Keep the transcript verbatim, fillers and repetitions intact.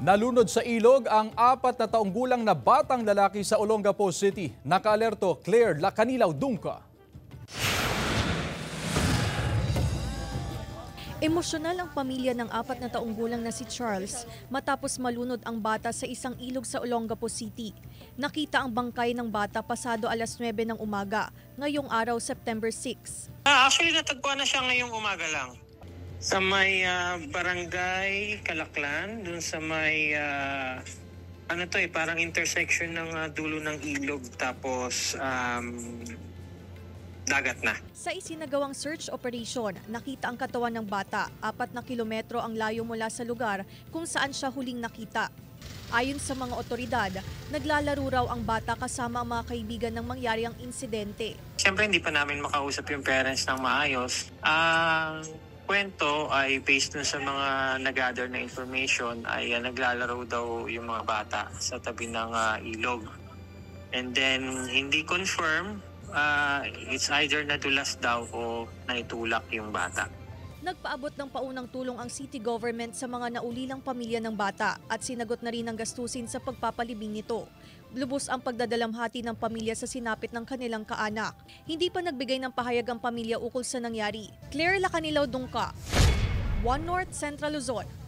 Nalunod sa ilog ang apat na taong gulang na batang lalaki sa Olongapo City. Nakaalerto Claire Lacanilaw Dungka. Emosyonal ang pamilya ng apat na taong gulang na si Charles matapos malunod ang bata sa isang ilog sa Olongapo City. Nakita ang bangkay ng bata pasado alas nuwebe ng umaga, ngayong araw September six. Ah, actually, natagpuan na siya ngayong umaga lang. Sa may ah, barangay Kalaklan, dun sa may, ah, ano to eh, parang intersection ng ah, dulo ng ilog, tapos um, dagat na. Sa isinagawang search operation, nakita ang katawan ng bata. Apat na kilometro ang layo mula sa lugar kung saan siya huling nakita. Ayon sa mga otoridad, naglalaro raw ang bata kasama ang mga kaibigan ng mangyari ang insidente. Siyempre, hindi pa namin makausap yung parents ng maayos. Ang kwento ay based dun sa mga nag-gather na information ay uh, naglalaro daw yung mga bata sa tabi ng uh, ilog. And then, hindi confirm, uh, it's either nadulas daw o naitulak yung bata. Nagpaabot ng paunang tulong ang city government sa mga naulilang pamilya ng bata at sinagot na rin ang gastusin sa pagpapalibing nito. Lubos ang pagdadalamhati ng pamilya sa sinapit ng kanilang kaanak. Hindi pa nagbigay ng pahayag ang pamilya ukol sa nangyari. Claire Lacanilaw Dungka, One North Central Luzon.